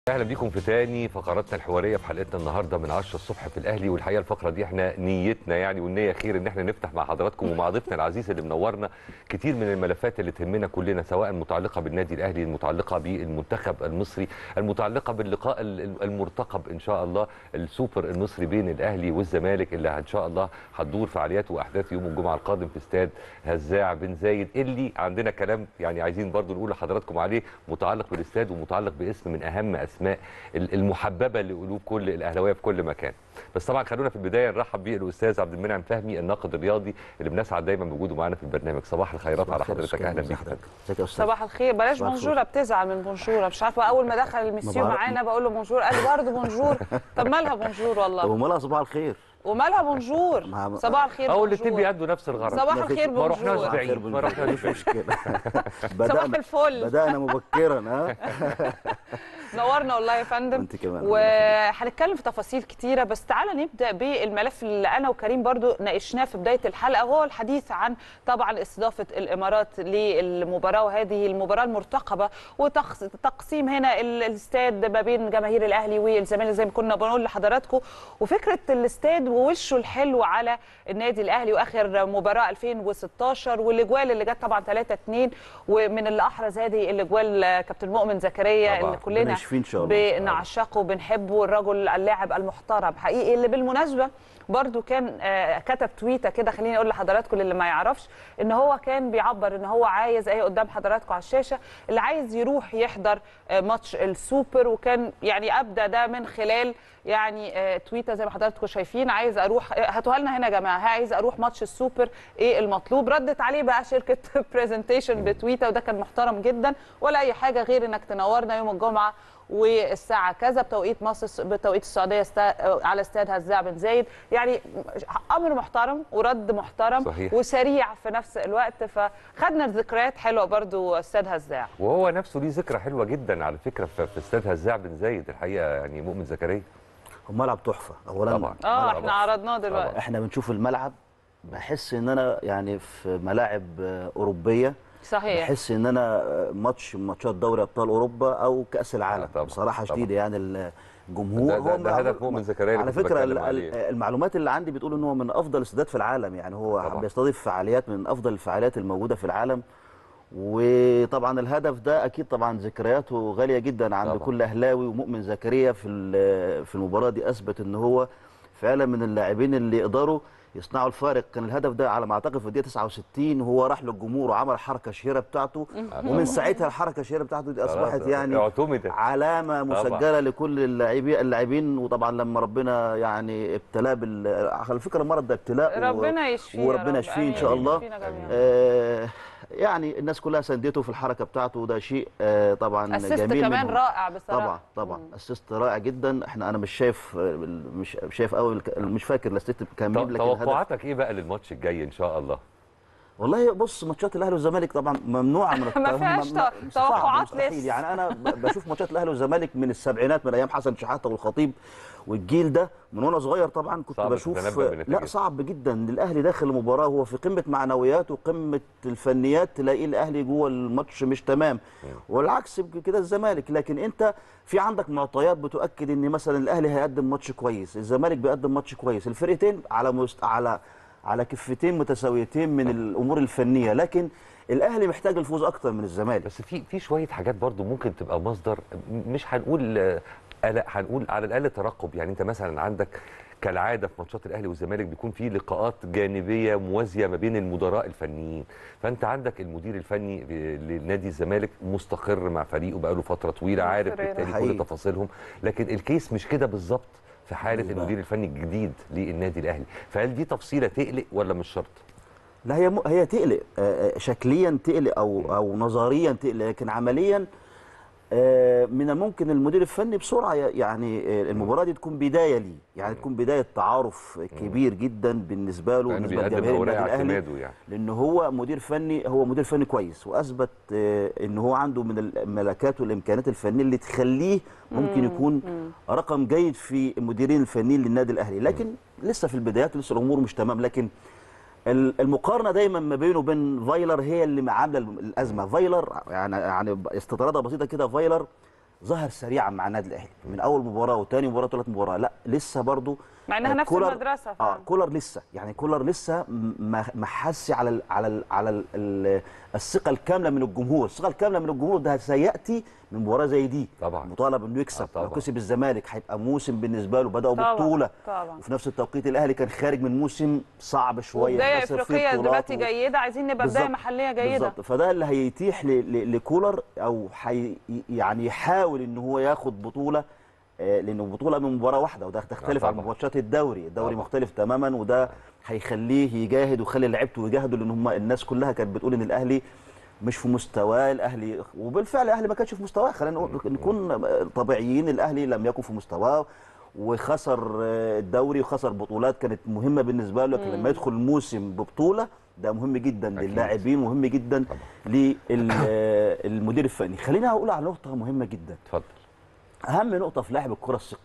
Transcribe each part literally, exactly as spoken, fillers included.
اهلا بيكم في تاني فقراتنا الحواريه في حلقتنا النهارده من عشرة الصبح في الاهلي. والحقيقه الفقره دي احنا نيتنا يعني والنيه خير ان احنا نفتح مع حضراتكم ومع ضيفنا العزيز اللي منورنا كتير من الملفات اللي تهمنا كلنا، سواء متعلقه بالنادي الاهلي، المتعلقه بالمنتخب المصري، المتعلقه باللقاء المرتقب ان شاء الله السوبر المصري بين الاهلي والزمالك اللي ان شاء الله هتدور فعالياته واحداث يوم الجمعه القادم في استاد هزاع بن زايد، اللي عندنا كلام يعني عايزين برضو نقول لحضراتكم عليه متعلق بالاستاد ومتعلق باسم من اهم اسماء المحببه لقلوب كل الاهلاويه في كل مكان. بس طبعا خلونا في البدايه نرحب بالاستاذ عبد المنعم فهمي الناقد الرياضي اللي بنسعد دايما بوجوده معانا في البرنامج. صباح الخيرات على حضرتك، اهلا بيك. صباح الخير. بلاش بونجوره، بتزعل من بونجوره، مش عارفه اول ما دخل المسيو معانا بقول له بونجور قال لي برضه بونجور. طب مالها بونجور والله؟ طب ومالها صباح الخير؟ ومالها بونجور؟ صباح الخير. اول الاثنين بيأدوا نفس الغرض. صباح الخير بونجور. ما رحناش بعيد، ما رحناش مشكله. صباح الفل. بدأنا مبكرا. ها نورنا والله يا فندم. وانت كمان. وهنتكلم في تفاصيل كتيره، بس تعالى نبدا بالملف اللي انا وكريم برضو ناقشناه في بدايه الحلقه، وهو الحديث عن طبعا استضافه الامارات للمباراه، وهذه المباراه المرتقبه وتقسيم هنا الاستاد ما بين جماهير الاهلي والزمالك زي ما كنا بنقول لحضراتكم، وفكره الاستاد ووشه الحلو على النادي الاهلي واخر مباراه ألفين وستاشر والاجوال اللي جت طبعا ثلاثة اتنين، ومن اللي احرز هذه الاجوال كابتن مؤمن زكريا اللي كلنا بنعشقه وبنحبه، الرجل اللاعب المحترم حقيقي، اللي بالمناسبه برضو كان كتب تويته كده، خليني اقول لحضراتكم اللي ما يعرفش ان هو كان بيعبر ان هو عايز اهي قدام حضراتكم على الشاشه اللي عايز يروح يحضر ماتش السوبر، وكان يعني ابدا ده من خلال يعني تويته زي ما حضراتكم شايفين، عايز اروح هاتوها لنا هنا يا جماعه، عايز اروح ماتش السوبر ايه المطلوب. ردت عليه بقى شركه برزنتيشن بتويته، وده كان محترم جدا، ولا اي حاجه غير انك تنورنا يوم الجمعه والساعه كذا بتوقيت مصر بتوقيت السعوديه على استاد هزاع بن زايد. يعني امر محترم ورد محترم صحيح. وسريع في نفس الوقت، فخدنا ذكريات حلوه برضو استاد هزاع، وهو نفسه ليه ذكرى حلوه جدا على فكره في استاد هزاع بن زايد الحقيقه. يعني مؤمن زكريا هو ملعب تحفه اولا طبعا. اه احنا عرضناه دلوقتي. احنا بنشوف الملعب بحس ان انا يعني في ملاعب اوروبيه صحيح، بحس ان انا ماتش ماتشات دوري ابطال اوروبا او كاس العالم طبعا. بصراحه طبعا. شديده. يعني الجمهور ده, ده, ده هدف مؤمن زكريا على فكره. المعلومات اللي عندي بتقول ان هو من افضل الاستادات في العالم، يعني هو طبعا. بيستضيف فعاليات من افضل الفعاليات الموجوده في العالم، وطبعا الهدف ده اكيد طبعا ذكرياته غاليه جدا عند طبعا. كل اهلاوي. ومؤمن زكريا في في المباراه دي اثبت ان هو فعلا من اللاعبين اللي يقدروا يصنعوا الفارق. كان الهدف ده على ما اعتقد في الدقيقه تسعة وستين وهو راح للجمهور وعمل الحركه الشهيره بتاعته، ومن ساعتها الحركه الشهيره بتاعته دي اصبحت يعني علامه مسجله لكل اللاعبين اللاعبين وطبعا لما ربنا يعني ابتلاه بال على فكره المرض ده ابتلاء ربنا يشفيه وربنا يشفيه ان شاء الله. آه يعني الناس كلها ساندته في الحركه بتاعته، وده شيء آه طبعا أسست جميل كمان منهم. رائع بصراحه. طبعا طبعا اسيست رائع جدا. احنا انا مش شايف مش شايف قوي، مش فاكر الاسيست كامل. لكن توقعاتك ايه بقى للماتش الجاي ان شاء الله؟ والله بص، ماتشات الاهلي والزمالك طبعا ممنوعه من ما فيهاش توقعات لسه. يعني انا بشوف ماتشات الاهلي والزمالك من السبعينات، من ايام حسن شحاته والخطيب والجيل ده، من وانا صغير طبعا كنت بشوف. لا صعب جدا الاهلي داخل المباراه هو في قمه معنويات وقمه الفنيات، تلاقي الاهلي جوه الماتش مش تمام، والعكس كده الزمالك. لكن انت في عندك معطيات بتؤكد ان مثلا الاهلي هيقدم ماتش كويس، الزمالك بيقدم ماتش كويس، الفرقتين على مست... على على كفتين متساويتين من الامور الفنيه، لكن الاهلي محتاج الفوز اكتر من الزمالك. بس في في شويه حاجات برضو ممكن تبقى مصدر، مش هنقول قلق، هنقول على الاقل ترقب. يعني انت مثلا عندك كالعاده في ماتشات الاهلي والزمالك بيكون في لقاءات جانبيه موازيه ما بين المدراء الفنيين، فانت عندك المدير الفني لنادي الزمالك مستقر مع فريقه بقاله فتره طويله، عارف بالتالي كل تفاصيلهم، لكن الكيس مش كده بالظبط في حاله المدير الفني الجديد للنادي الاهلي. فهل دي تفصيله تقلق ولا مش شرط؟ لا هي هي تقلق، شكليا تقلق او او نظريا تقلق، لكن عمليا من الممكن المدير الفني بسرعه يعني المباراه دي تكون بدايه ليه، يعني تكون بدايه تعارف كبير جدا بالنسبه له بالنسبه لجماهير النادي الاهلي، يعني. لان هو مدير فني هو مدير فني كويس، واثبت ان هو عنده من الملكات والامكانيات الفنيه اللي تخليه ممكن يكون رقم جيد في المديرين الفنيين للنادي الاهلي. لكن لسه في البدايات لسه الامور مش تمام. لكن المقارنه دايما ما بينه وبين فايلر هي اللي عامله الازمه. فايلر يعني يعني استطراده بسيطه كده، فايلر ظهر سريعا مع النادي الاهلي من اول مباراه وثاني مباراه وثالث مباراه. لا لسه برضو مع انها نفس كولر المدرسه اه كولر لسه يعني كولر لسه ما ما حسش على ال على ال على ال ال الثقه الكامله من الجمهور. الثقه الكامله من الجمهور ده سياتي من مباراه زي دي، طبعا مطالب انه يكسب. آه لو كسب الزمالك هيبقى موسم بالنسبه له بداوا طبعا ببطوله، طبعا. وفي نفس التوقيت الاهلي كان خارج من موسم صعب شويه، وبدايه افريقيه دلوقتي جيده، عايزين نبقى بدايه محليه جيده بالظبط. فده اللي هيتيح لكولر او حي يعني يحاول ان هو ياخد بطوله، لانه بطوله من مباراه واحده، وده تختلف عن ماتشات الدوري. الدوري طبعا مختلف تماما، وده هيخليه يجاهد ويخلي لعيبته يجاهدوا، لان هم الناس كلها كانت بتقول ان الاهلي مش في مستواه. الاهلي وبالفعل الاهلي ما كانش في مستواه، خلينا نكون طبيعيين، الاهلي لم يكن في مستواه وخسر الدوري وخسر بطولات كانت مهمه بالنسبه له. لكن لما يدخل الموسم ببطوله ده مهم جدا للاعبين، مهم جدا للمدير الفني. خلينا اقول على نقطه مهمه جدا. اتفضل. اهم نقطه في لاعب الكره الثقه.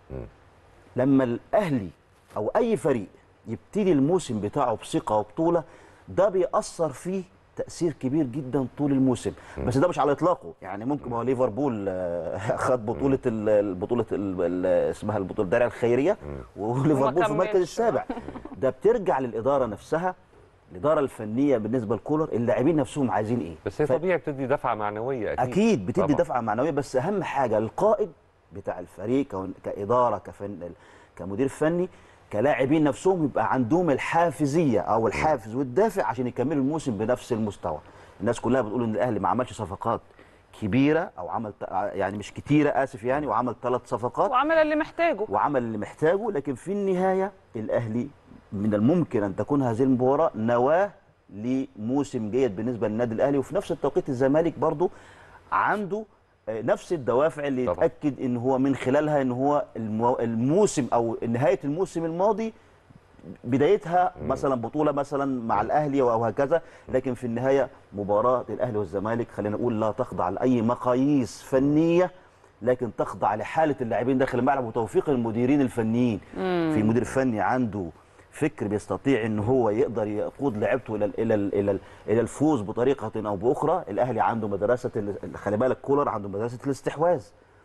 لما الاهلي او اي فريق يبتدي الموسم بتاعه بثقه وبطوله، ده بيأثر فيه تأثير كبير جدا طول الموسم. م. بس ده مش على اطلاقه، يعني ممكن هو ليفربول خد بطوله البطوله اسمها البطوله الدرع الخيريه وليفربول في المركز السابع. ده بترجع للاداره نفسها، الاداره الفنيه بالنسبه لكولر، اللاعبين نفسهم عايزين ايه. بس هي ف... طبيعي بتدي دفعه معنويه اكيد. اكيد بتدي طبعا دفعه معنويه، بس اهم حاجه القائد بتاع الفريق كاداره كفن كمدير فني كلاعبين نفسهم يبقى عندهم الحافزيه او الحافز والدافع عشان يكملوا الموسم بنفس المستوى. الناس كلها بتقول ان الاهلي ما عملش صفقات كبيره او عمل يعني مش كتيره اسف يعني، وعمل ثلاث صفقات وعمل اللي محتاجه وعمل اللي محتاجه لكن في النهايه الاهلي من الممكن ان تكون هذه المباراه نواه لموسم جيد بالنسبه للنادي الاهلي. وفي نفس التوقيت الزمالك برضو عنده نفس الدوافع اللي طبعا يتاكد ان هو من خلالها ان هو الموسم او نهايه الموسم الماضي بدايتها مم. مثلا بطوله مثلا مع الاهلي او هكذا، لكن في النهايه مباراه الاهلي والزمالك خلينا نقول لا تخضع لاي مقاييس فنيه، لكن تخضع لحاله اللاعبين داخل الملعب وتوفيق المديرين الفنيين. مم. في مدير فني عنده فكر بيستطيع ان هو يقدر يقود لعبته الى الى الى الى الفوز بطريقه او باخرى. الاهلي عنده مدرسه، خلي بالك كولر عنده مدرسه الاستحواذ،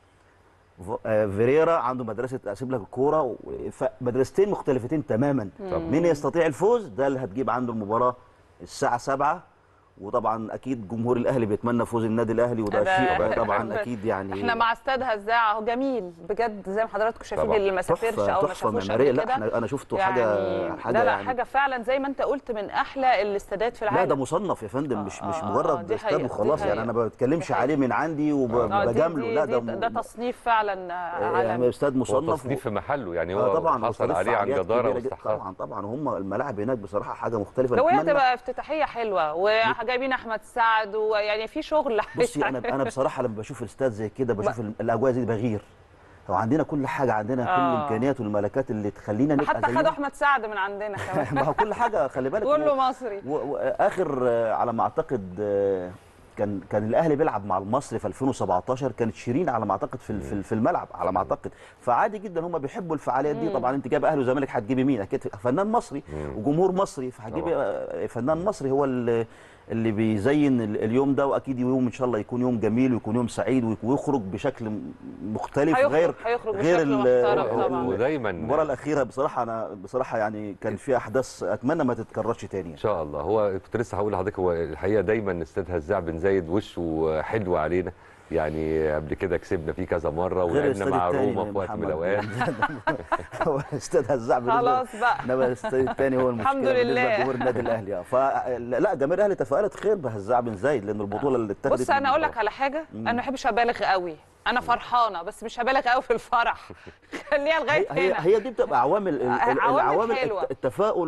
فيريرا عنده مدرسه اسيب لك الكوره، مدرستين مختلفتين تماما. مين يستطيع الفوز ده اللي هتجيب عنده المباراه الساعه سبعة. وطبعا اكيد جمهور الاهلي بيتمنى فوز النادي الاهلي، وده شيء طبعا اكيد يعني. احنا مع استاد هزاع اهو جميل بجد زي ما حضراتكم شايفين، اللي ما سافرش او ما شافوش قبل كده. لا انا شفته يعني حاجه حاجه لا لا يعني حاجه فعلا زي ما انت قلت من احلى الاستادات في العالم. لا ده مصنف يا فندم، آه مش مش آه مجرد استاد وخلاص يعني. انا ما بتكلمش عليه من عندي وبجامله، لا ده ده تصنيف فعلا عالمي يعني استاد مصنف تصنيف في محله يعني. هو طبعا حصل عليه عن جداره واستحقاق. طبعا طبعا هم الملاعب هناك بصراحه حاجه مختلفه. لو هي تبقى افتتاحيه حلوه وجايبين احمد سعد ويعني في شغل. بصي انا انا بصراحه لما بشوف الاستاد زي كده بشوف الاجواء دي بغير. هو عندنا كل حاجه، عندنا آه. كل الامكانيات والملكات اللي تخلينا نبقى حتى خدوا احمد سعد من عندنا كمان. ما هو كل حاجه خلي بالك كله مصري. واخر على ما اعتقد كان كان الاهلي بيلعب مع المصري في ألفين وسبعتاشر، كانت شيرين على ما اعتقد في في الملعب على ما اعتقد. فعادي جدا هم بيحبوا الفعاليات دي. طبعا انت جايب اهلي وزمالك هتجيبي مين؟ اكيد فنان مصري وجمهور مصري، فهتجيبي فنان مصري هو اللي اللي بيزين اليوم ده. واكيد يوم ان شاء الله يكون يوم جميل ويكون يوم سعيد ويخرج بشكل مختلف هيخرج غير هيخرج غير بشكل محترم طبعا. ودايما المباراه الاخيره بصراحه انا بصراحه يعني كان فيها احداث اتمنى ما تتكررش تاني ان شاء الله. هو كنت لسه هقول لحضرتك، هو الحقيقه دايما استاد هزاع بن زايد وشه حلو علينا يعني. قبل كده كسبنا فيه كذا مره ولعبنا مع روما في وقت من الاوقات. هو استاد هزاع خلاص بقى، انما الاستاد الثاني هو المشكله الحمد لله بالنسبه لجمهور النادي الاهلي. فلا جماهير الاهلي تفائلت خير بهزاع بن زايد، لان البطوله اللي اتخذت. بص انا اقول لك على حاجه، انا ما بحبش ابالغ قوي، انا فرحانه بس مش هبالغ قوي في الفرح. خليها لغايه هنا. هي دي بتبقى عوامل العوامل التفاؤل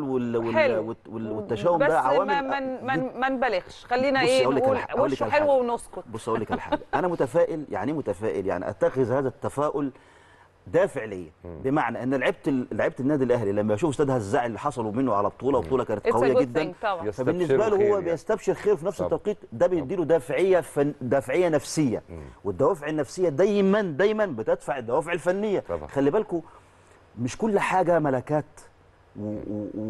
والتشاؤم، ده عوامل ما ما نبالغش. خلينا ايه نقول وشه حلو ونسكت. بص اقول لك على حاجه، انا متفائل. يعني ايه متفائل؟ يعني اتخذ هذا التفاؤل دافع ليا، بمعنى ان لعيبه لعيبه النادي الاهلي لما يشوف استاد هزاع اللي حصلوا منه على بطوله وبطوله كانت قويه جدا، فبالنسبه له هو بيستبشر خير في نفس التوقيت. ده بيديله دافعيه فن دافعيه نفسيه، والدوافع النفسيه دايما دايما بتدفع الدوافع الفنيه. خلي بالكم مش كل حاجه ملكات،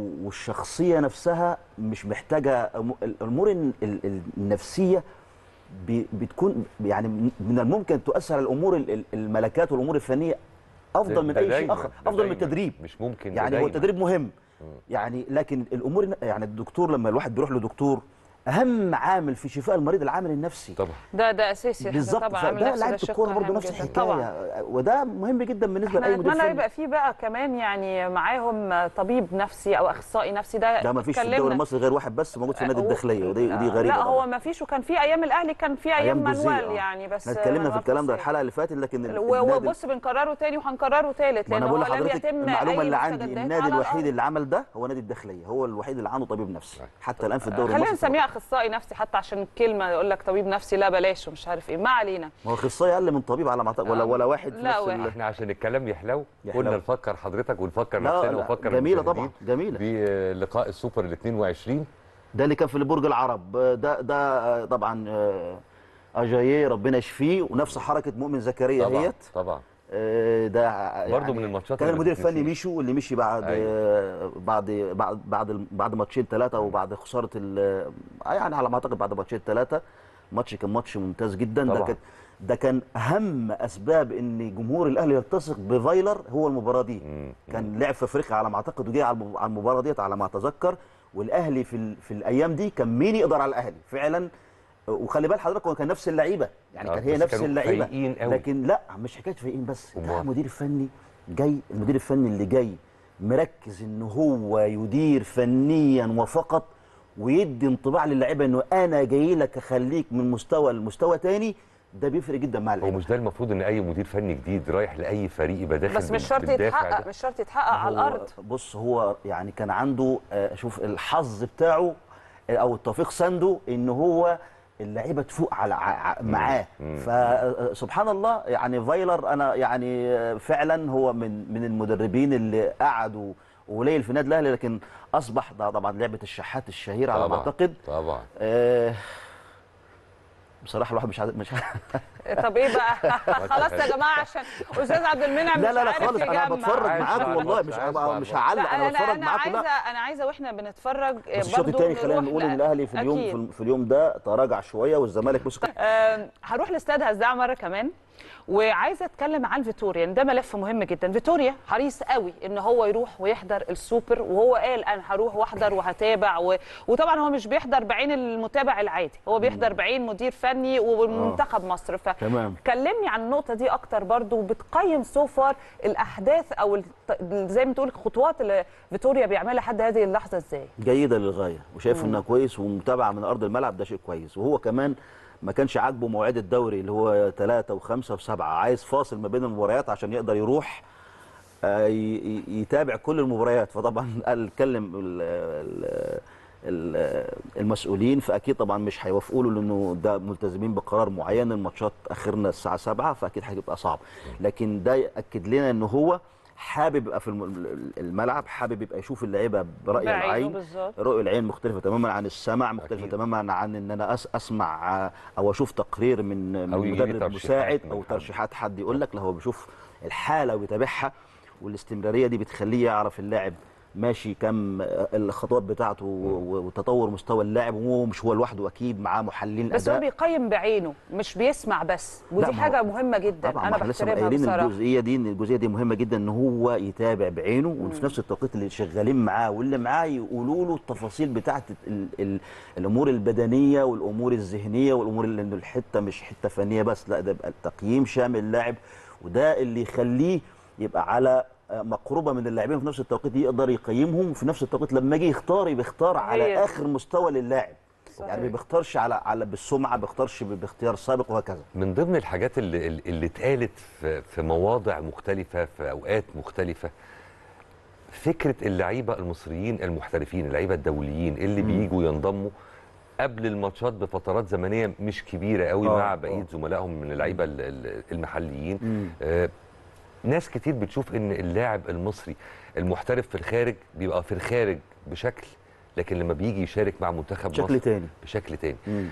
والشخصيه نفسها مش محتاجه. الامور النفسيه بتكون يعني من الممكن تؤثر على الامور الملكات والامور الفنيه افضل من اي شيء اخر، افضل من التدريب. مش ممكن يعني هو التدريب مهم يعني، لكن الامور يعني الدكتور لما الواحد بيروح لدكتور اهم عامل في شفاء المريض العامل النفسي طبعا. ده ده اساسي بالظبط. طبعا. ده لعيبه الكوره برضه نفس الحكايه، وده مهم جدا بالنسبه لاي مدير فني. نتمنى يبقى فيه بقى كمان يعني معاهم طبيب نفسي او اخصائي نفسي. ده ده ما فيش في الدوري المصري غير واحد بس موجود في النادي الداخليه، ودي ودي غريبه. لا هو ما فيش، وكان في ايام الاهلي كان في ايام منوال يعني، بس احنا اتكلمنا في الكلام ده الحلقه اللي فاتت، لكن وبص بنكرره تاني وهنكرره ثالث، لان هو لم يتم المعلومه اللي عندي النادي الوحيد اللي عمل ده هو نادي الداخليه، هو الوحيد اللي عنده طبيب نفسي حتى الان في الدوري المصري. خلينا نسميه اخصائي نفسي حتى عشان كلمه يقول لك طبيب نفسي لا بلاش ومش عارف ايه، ما علينا. ما هو اخصائي اقل من طبيب على ما اعتقد، ولا ولا واحد. لا واحد. احنا عشان الكلام يحلو قلنا نفكر حضرتك ونفكر لا نفسنا لا ونفكر جميله طبعا جميله بلقاء السوبر ال اثنين وعشرين ده اللي كان في برج العرب. ده ده طبعا اجاييه ربنا يشفيه، ونفس حركه مؤمن زكريا هيت طبعا. ده برضه يعني من الماتشات كان المدير الفني ميشو اللي مشي بعد أيوة. بعد بعد بعد بعد ماتشين ثلاثه، وبعد خساره يعني على ما اعتقد بعد ماتشين ثلاثه. ماتش كان ماتش ممتاز جدا. طبعا. ده كان ده كان اهم اسباب ان جمهور الاهلي يلتصق بفايلر هو المباراه دي. مم. كان لعب في افريقيا على ما اعتقد وجه على المباراه ديت على ما اتذكر، والاهلي في في الايام دي كان مين يقدر على الاهلي فعلا. وخلي بال حضرتك هو كان نفس اللعيبه يعني، كان هي نفس اللعيبه، لكن لا مش حكايه فايقين بس، ده مدير فني جاي، المدير الفني اللي جاي مركز ان هو يدير فنيا وفقط، ويدي انطباع للاعيبه انه انا جاي لك اخليك من مستوى لمستوى ثاني. ده بيفرق جدا مع اللعيبه. هو مش ده المفروض ان اي مدير فني جديد رايح لاي فريق يبقى داخل، بس مش شرط يتحقق، مش شرط يتحقق على الارض. بص هو يعني كان عنده شوف الحظ بتاعه او التوفيق سنده ان هو اللعيبه تفوق على معاه. فسبحان الله يعني فايلر انا يعني فعلا هو من من المدربين اللي قعدوا قليل في نادي الاهلي، لكن اصبح ده طبعا لعبه الشحات الشهيره على ما اعتقد. طبعا آه بصراحه الواحد مش عارف مش طب ايه بقى؟ خلاص يا جماعه عشان استاذ عبد المنعم لا لا لا خالص، انا بتفرج معاكم والله، مش مش هعلق، انا بتفرج معاكم. لا انا عايزه انا عايزه واحنا بنتفرج برضه الشوط الثاني خلينا نقول ان الاهلي في اليوم في اليوم ده تراجع شويه، والزمالك مسك. أه هروح لاستاد هزاع مره كمان، وعايزه اتكلم عن فيتوريا، ده ملف مهم جدا. فيتوريا حريص قوي ان هو يروح ويحضر السوبر، وهو قال انا هروح واحضر وهتابع و... وطبعا هو مش بيحضر بعين المتابع العادي، هو بيحضر بعين مدير فني ومنتخب مصر. فكلمني عن النقطه دي اكتر برضو، وبتقيم سوفر الاحداث او زي ما تقول الخطوات اللي فيتوريا بيعملها لحد هذه اللحظه ازاي؟ جيده للغايه، وشايف انها كويس، ومتابعه من ارض الملعب ده شيء كويس. وهو كمان ما كانش عاجبه مواعيد الدوري اللي هو ثلاثة وخمسة وسبعة، عايز فاصل ما بين المباريات عشان يقدر يروح يتابع كل المباريات. فطبعا قال اتكلم المسؤولين، فاكيد طبعا مش هيوافقوا له لانه ده ملتزمين بقرار معين، الماتشات اخرنا الساعه سبعة، فاكيد هيبقى صعب. لكن ده ياكد لنا ان هو حابب يبقى في الملعب، حابب يبقى يشوف اللعيبه براي العين. رؤيه العين مختلفه تماما عن السمع، مختلفه تماما عن ان انا من او اشوف تقرير من مدرب مساعد او ترشيحات حد يقول لك. لا هو بيشوف الحاله ويتابعها، والاستمراريه دي بتخليه يعرف اللاعب ماشي كم الخطوات بتاعته وتطور مستوى اللاعب، وهو مش هو لوحده، اكيد معاه محللين بس اداء. هو بيقيم بعينه مش بيسمع بس، ودي حاجه مهمه جدا. طبعا انا احنا لسه قايلين الجزئيه دي، ان الجزئيه دي مهمه جدا، ان هو يتابع بعينه، وفي نفس التوقيت اللي شغالين معاه واللي معاه يقولوا له التفاصيل بتاعه ال ال الامور البدنيه والامور الذهنيه والامور اللي انه الحته مش حته فنيه بس، لا ده يبقى التقييم شامل اللاعب، وده اللي يخليه يبقى على مقربه من اللاعبين، في نفس التوقيت يقدر يقيمهم، وفي نفس التوقيت لما يجي يختار بيختار على اخر مستوى للاعب. صحيح. يعني ما بيختارش على على بالسمعه، بيختارش باختيار سابق وهكذا. من ضمن الحاجات اللي اللي اتقالت في في مواضع مختلفه في اوقات مختلفه، فكره اللعيبه المصريين المحترفين، اللعيبه الدوليين اللي م. بييجوا ينضموا قبل الماتشات بفترات زمنيه مش كبيره قوي آه مع بقيه زملائهم من اللعيبه المحليين. آه ناس كتير بتشوف ان اللاعب المصري المحترف في الخارج بيبقى في الخارج بشكل، لكن لما بيجي يشارك مع منتخب بشكل مصر تاني بشكل تاني. مم.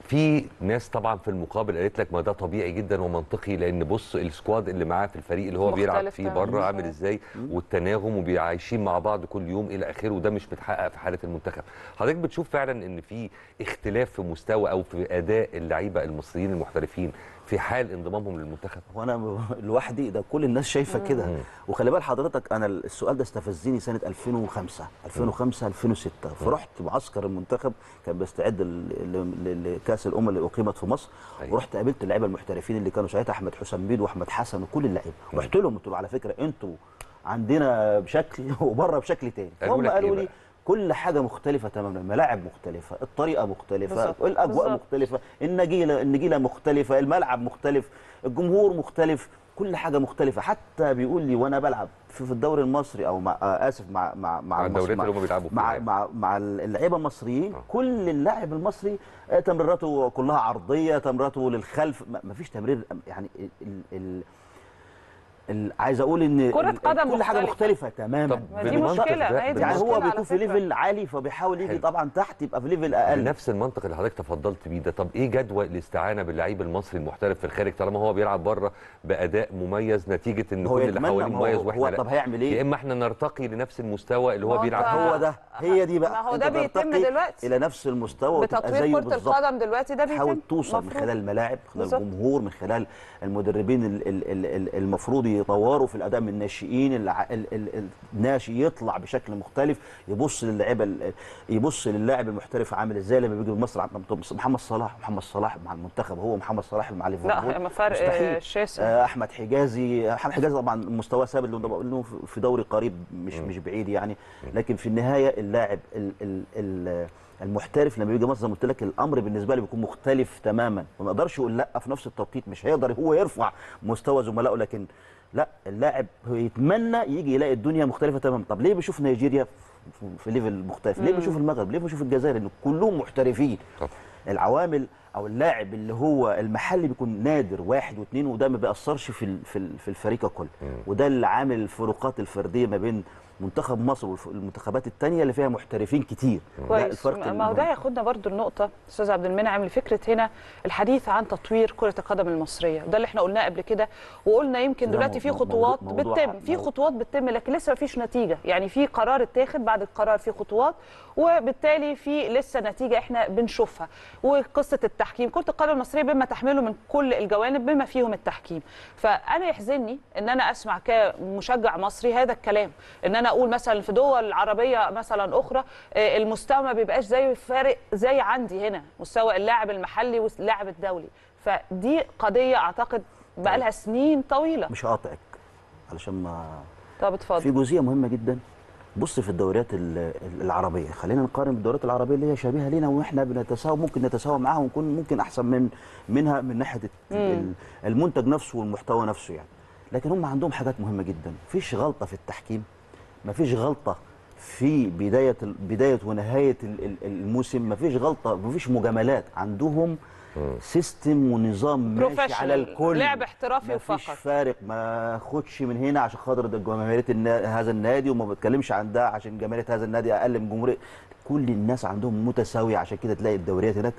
في ناس طبعا في المقابل قالت لك ما ده طبيعي جدا ومنطقي، لان بص السكواد اللي معاه في الفريق اللي هو بيلعب فيه بره عامل ازاي، والتناغم وبيعيشين مع بعض كل يوم الى اخره، وده مش متحقق في حاله المنتخب. حضرتك بتشوف فعلا ان في اختلاف في مستوى او في اداء اللعيبه المصريين المحترفين في حال انضمامهم للمنتخب؟ وانا لوحدي ده كل الناس شايفه كده. وخلي بال حضرتك انا السؤال ده استفزني سنه ألفين وخمسة ألفين وخمسة ألفين وستة، فرحت معسكر المنتخب كان بيستعد لكاس الامم اللي اقيمت في مصر. أيوة. ورحت قابلت اللعيبه المحترفين اللي كانوا ساعتها احمد حسام بيد واحمد حسن وكل اللعيبه، رحت لهم قلت له على فكره انتوا عندنا بشكل وبره بشكل تاني. هم قالوا لي كل حاجه مختلفه تماما، الملاعب مختلفه، الطريقه مختلفه، بالزبط. الاجواء بالزبط. مختلفه، النجيله النجيله مختلفه، الملعب مختلف، الجمهور مختلف، كل حاجه مختلفه. حتى بيقول لي وانا بلعب في الدوري المصري او مع اسف مع مع مع الدوريات اللي هم بيلعبوا فيها مع مع, مع اللعيبه المصريين، أوه. كل اللاعب المصري تمريراته كلها عرضيه، تمريراته للخلف، ما فيش تمرير يعني ال ال عايز اقول ان كرة قدم كل حاجه مختلفه تماما. طب دي مشكله، يعني هو بيكون في ليفل عالي فبيحاول يجي طبعا تحت يبقى في ليفل اقل. بنفس المنطق اللي حضرتك تفضلت بيه ده، طب ايه جدوى الاستعانه باللعيب المصري المحترف في الخارج طالما هو بيلعب بره باداء مميز نتيجه ان كل اللي حواليه مميز واحنا لا؟ طب هيعمل ايه؟ يا اما احنا نرتقي لنفس المستوى اللي هو بيلعب. هو ده هي دي بقى، ما هو ده بيتم دلوقتي الى نفس المستوى وتبقى زيه بالظبط. بتطوير كره القدم دلوقتي ده بيتم، تحاول توصل من خلال الملاعب، من خلال الجمهور، من خلال المدربين المفروض يطوروا في الاداء من الناشئين. الناشئ يطلع بشكل مختلف، يبص للعيبه، يبص للاعب المحترف عامل ازاي لما بيجي مصر. محمد صلاح محمد صلاح مع المنتخب هو محمد صلاح مع ليفربول، لا فرق شاسع. احمد حجازي احمد حجازي طبعا مستواه ثابت لانه في دوري قريب مش مش بعيد يعني، لكن في النهايه اللاعب المحترف لما بيجي مصر زي ما قلت لك الامر بالنسبه له بيكون مختلف تماما، وما يقدرش يقول لا في نفس التوقيت، مش هيقدر هو يرفع مستوى زملائه، لكن لا اللاعب هو يتمنى يجي يلاقي الدنيا مختلفه تماما. طب ليه بيشوف نيجيريا في ليفل مختلف؟ ليه بيشوف المغرب؟ ليه بيشوف الجزائر؟ ان كلهم محترفين. طب. العوامل او اللاعب اللي هو المحلي بيكون نادر واحد واثنين، وده ما بيأثرش في في الفريق ككل، وده اللي عامل الفروقات الفرديه ما بين منتخب مصر والمنتخبات الثانيه اللي فيها محترفين كتير. كويس. ما هو ده ياخدنا برضو النقطه استاذ عبد المنعم لفكره هنا الحديث عن تطوير كره القدم المصريه، وده اللي احنا قلناه قبل كده، وقلنا يمكن دلوقتي في خطوات بتتم، في خطوات بتتم لكن لسه ما فيش نتيجه، يعني في قرار اتاخد، بعد القرار في خطوات وبالتالي في لسه نتيجه احنا بنشوفها. وقصه التحكيم، كره القدم المصريه بما تحمله من كل الجوانب بما فيهم التحكيم، فانا يحزنني ان انا اسمع كمشجع مصري هذا الكلام، ان انا اقول مثلا في دول عربيه مثلا اخرى المستوى ما بيبقاش زي فارق زي عندي هنا مستوى اللاعب المحلي واللاعب الدولي، فدي قضيه اعتقد بقى لها سنين طويله. مش هقاطعك علشان ما طب اتفضل. في جزئيه مهمه جدا، بص في الدوريات العربيه، خلينا نقارن بالدوريات العربيه اللي هي شبيهه لنا واحنا بنتساوى، ممكن نتساوى معاها ونكون ممكن احسن من منها من ناحيه المنتج نفسه والمحتوى نفسه يعني، لكن هم عندهم حاجات مهمه جدا، مفيش غلطه في التحكيم، مفيش غلطه في بدايه بدايه ونهايه الموسم، مفيش غلطه، مفيش مجاملات، عندهم سيستم ونظام ماشي على الكل، لعب احترافي وفقط، مفيش فارق، ما خدش من هنا عشان خاطر جماهيريه هذا النادي وما بتكلمش عن ده عشان جماهيريه هذا النادي اقل من جمهوريه، كل الناس عندهم متساويه، عشان كده تلاقي الدوريات هناك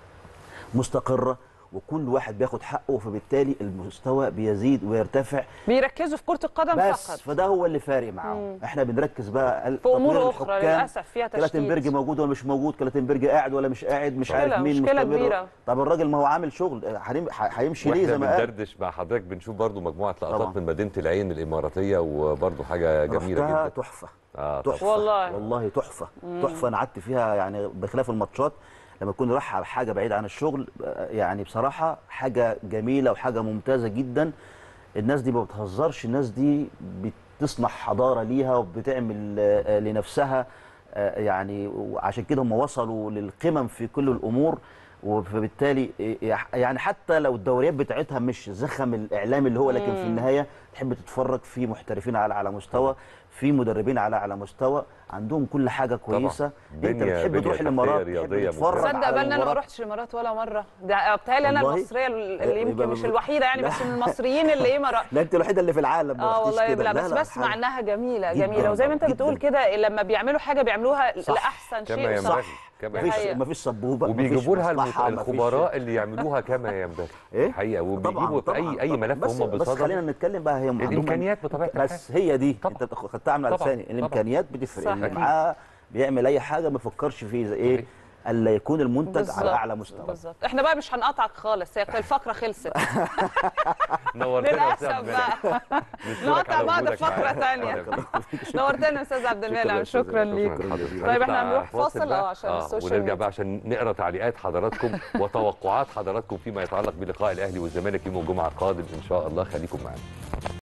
مستقره وكل واحد بياخد حقه، فبالتالي المستوى بيزيد ويرتفع. بيركزوا في كرة القدم بس فقط، فده هو اللي فارق معاهم. احنا بنركز بقى في امور اخرى للاسف فيها تشتيت. كلاتنبرج موجود ولا مش موجود، كلاتنبرج قاعد ولا مش قاعد، مش عارف مين مشكله كبيره. طب الراجل ما هو عامل شغل، هيمشي ليه زي ما قال. بندردش مع حضرتك بنشوف برضو مجموعه لقطات من مدينه العين الاماراتيه، وبرضو حاجه جميله جدا، تحفه آه تحفه والله والله تحفه تحفه. انا قعدت فيها يعني بخلاف الماتشات لما تكون رايح على حاجه بعيد عن الشغل، يعني بصراحه حاجه جميله وحاجه ممتازه جدا. الناس دي ما بتهزرش، الناس دي بتصنع حضاره ليها وبتعمل لنفسها، يعني عشان كده هم وصلوا للقمم في كل الامور. فبالتالي يعني حتى لو الدوريات بتاعتها مش زخم الاعلام اللي هو، لكن في النهايه تحب تتفرج في محترفين على على مستوى، في مدربين على على مستوى، عندهم كل حاجه كويسه. انت بتحب تروح الامارات تحب تتفرج على تصدق بقى ان انا ما المباراة. رحتش الامارات ولا مره، ده بتهيألي انا والله؟ المصريه اللي يمكن يبقى مش ب- الوحيده يعني، لا. بس من المصريين اللي ايه ما رأ- لا انت الوحيده اللي في العالم ما اه رحتيش والله كده. لا بس بسمع حاجة انها جميله جداً، جميله، وزي ما انت جداً. بتقول كده لما بيعملوا حاجه بيعملوها صح. لاحسن كما شيء. ينبغي. صح. كما مفيش الحقيقة. مفيش سبوبه، وبيجيبوا لها مفيش المت- مصلحة، مفيش- الخبراء اللي يعملوها كما ينبغي ايه الحقيقه، طبعاً، وبيجيبوا في طبعاً، اي اي طبعاً. ملف بس هم بس بصدد خلينا نتكلم بقى، هي عندهم- الامكانيات بطبيعه الحال. بس هي دي طبعاً. انت خدتها من على طبعاً. لساني، الامكانيات بتفرق. صحيح. اللي معاه بيعمل اي حاجه ما يفكرش فيه زي ايه، صحيح. الا يكون المنتج بالظبط. على اعلى مستوى. بالظبط. احنا بقى مش هنقطعك خالص، هي الفقره خلصت نورتنا يا أستاذ للاسف عبد بقى. المنعم. نقطع بعض وجودك فقره معانا. ثانيه. نورتنا يا استاذ عبد المنعم، شكرا ليك. طيب احنا هنروح فاصل اه عشان السوشيال ونرجع ميديا. بقى عشان نقرا تعليقات حضراتكم وتوقعات حضراتكم فيما يتعلق بلقاء الاهلي والزمالك يوم الجمعه القادم ان شاء الله. خليكم معانا.